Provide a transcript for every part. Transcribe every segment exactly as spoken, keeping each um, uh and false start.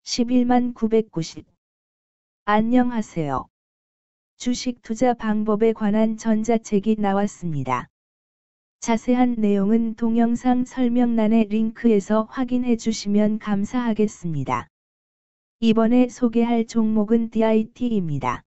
십일만 구백구십. 안녕하세요. 주식 투자 방법에 관한 전자책이 나왔습니다. 자세한 내용은 동영상 설명란의 링크에서 확인해 주시면 감사하겠습니다. 이번에 소개할 종목은 디아이티입니다.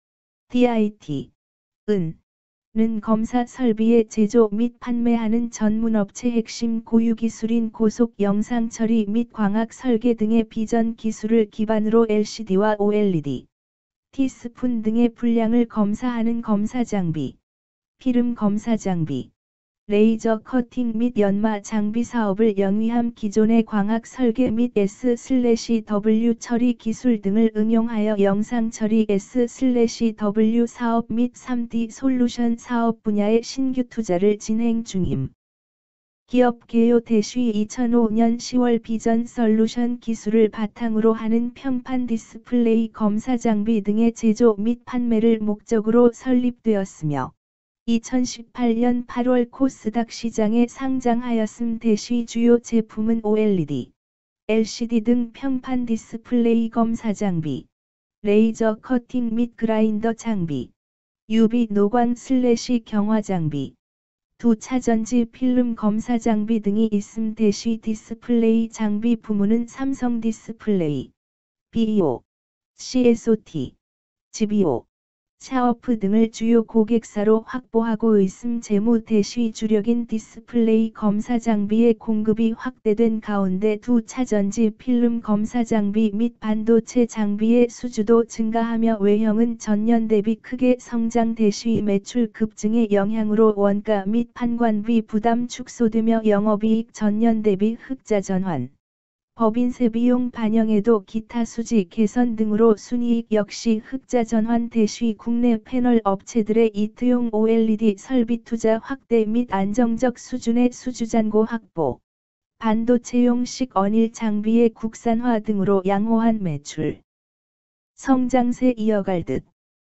디아이티, 은 검사 설비의 제조 및 판매하는 전문업체 핵심 고유기술인 고속 영상 처리 및 광학 설계 등의 비전 기술을 기반으로 엘시디와 오엘이디, 티스푼 등의 분량을 검사하는 검사 장비, 필름 검사 장비, 레이저 커팅 및 연마 장비 사업을 영위함 기존의 광학 설계 및 에스 더블유 처리 기술 등을 응용하여 영상 처리 에스 더블유 사업 및 삼디 솔루션 사업 분야의 신규 투자를 진행 중임. 기업 개요 대시 이천오년 시월 비전 솔루션 기술을 바탕으로 하는 평판 디스플레이 검사 장비 등의 제조 및 판매를 목적으로 설립되었으며 이천십팔년 팔월 코스닥 시장에 상장하였음. 대시 주요 제품은 오엘이디, 엘시디 등 평판 디스플레이 검사 장비, 레이저 커팅 및 그라인더 장비, 유비 노광 슬래시 경화 장비, 두 차전지 필름 검사 장비 등이 있음. 대시 디스플레이 장비 부문은 삼성 디스플레이, 비이오, 씨에스오티, 지비오, 샤워프 등을 주요 고객사로 확보하고 있음. 재무 대시 주력인 디스플레이 검사 장비의 공급이 확대된 가운데 두 차전지 필름 검사 장비 및 반도체 장비의 수주도 증가하며 외형은 전년 대비 크게 성장. 대시 매출 급증의 영향으로 원가 및 판관비 부담 축소되며 영업이익 전년 대비 흑자 전환, 법인세 비용 반영에도 기타 수지 개선 등으로 순이익 역시 흑자 전환. 대시 국내 패널 업체들의 이트용 오엘이디 설비 투자 확대 및 안정적 수준의 수주잔고 확보, 반도체용 식 언일 장비의 국산화 등으로 양호한 매출 성장세 이어갈 듯.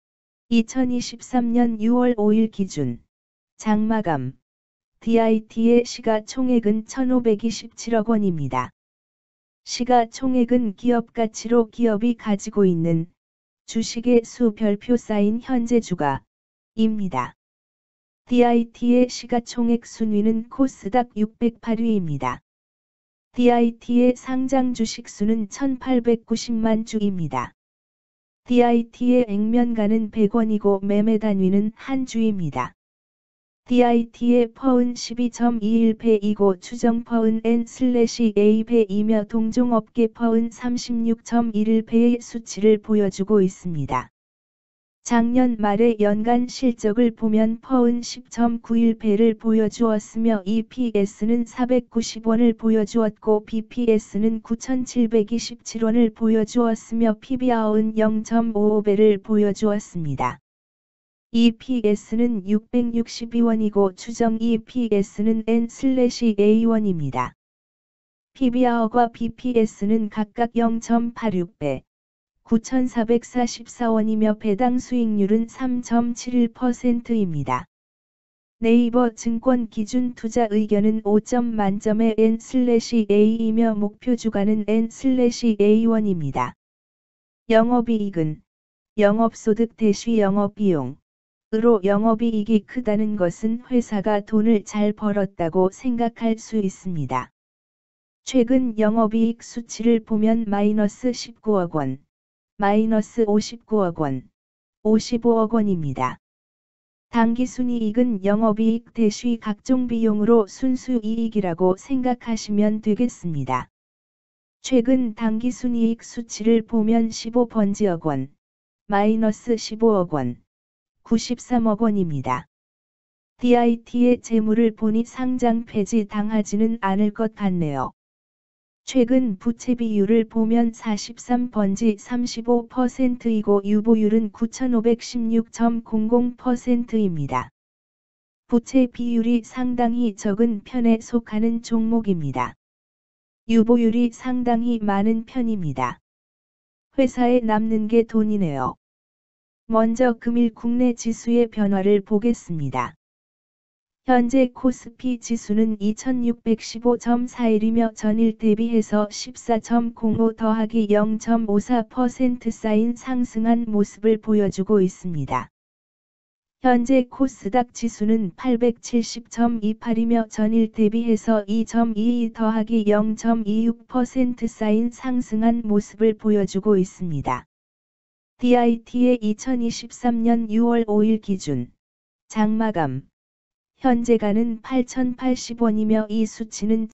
이천이십삼년 유월 오일 기준 장마감 디아이티의 시가총액은 천오백이십칠억 원입니다. 시가총액은 기업가치로 기업이 가지고 있는 주식의 수 별표 쌓인 현재 주가입니다. 디아이티의 시가총액 순위는 코스닥 육백팔 위입니다. 디아이티의 상장 주식 수는 천팔백구십만 주입니다. 디아이티의 액면가는 백 원이고 매매 단위는 한 주입니다. 디아이티의 퍼은 십이 점 이일 배이고 추정 퍼은 엔 에이 배이며 동종업계 퍼은 삼십육 점 일일 배의 수치를 보여주고 있습니다. 작년 말의 연간 실적을 보면 퍼은 십 점 구일 배를 보여주었으며 이피에스는 사백구십 원을 보여주었고 비피에스는 구천칠백이십칠 원을 보여주었으며 피비알은 영 점 오오 배를 보여주었습니다. 이피에스는 육백육십이 원이고 추정 이피에스는 엔 에이 원입니다. 피비알과 비피에스는 각각 영 점 팔육 배, 구천사백사십사 원이며 배당 수익률은 삼 점 칠일 퍼센트입니다. 네이버 증권 기준 투자 의견은 오 점 만점의 엔 에이이며 목표 주가는 엔 에이 원입니다. 영업이익은 영업소득 대시 영업비용 으로 영업이익이 크다는 것은 회사가 돈을 잘 벌었다고 생각할 수 있습니다. 최근 영업이익 수치를 보면 마이너스 십구억 원, 마이너스 오십구억 원, 오십오억 원입니다. 당기순이익은 영업이익 대시 각종 비용으로 순수이익이라고 생각하시면 되겠습니다. 최근 당기순이익 수치를 보면 십오 번지억 원, 마이너스 십오억 원, 구십삼억 원입니다. 디아이티의 재물을 보니 상장 폐지 당하지는 않을 것 같네요. 최근 부채 비율을 보면 사십삼 번지 삼십오 퍼센트이고 유보율은 구천오백십육 점 공공 퍼센트입니다. 부채 비율이 상당히 적은 편에 속하는 종목입니다. 유보율이 상당히 많은 편입니다. 회사에 남는 게 돈이네요. 먼저 금일 국내 지수의 변화를 보겠습니다. 현재 코스피 지수는 이천육백십오 점 사일이며 전일 대비해서 십사 점 공오 더하기 영 점 오사 퍼센트 쌓인 상승한 모습을 보여주고 있습니다. 현재 코스닥 지수는 팔백칠십 점 이팔이며 전일 대비해서 이 점 이이 더하기 영 점 이육 퍼센트 쌓인 상승한 모습을 보여주고 있습니다. 디아이티의 이천이십삼 년 유월 오일 기준 장마감 현재가는 팔천팔십 원이며 이 수치는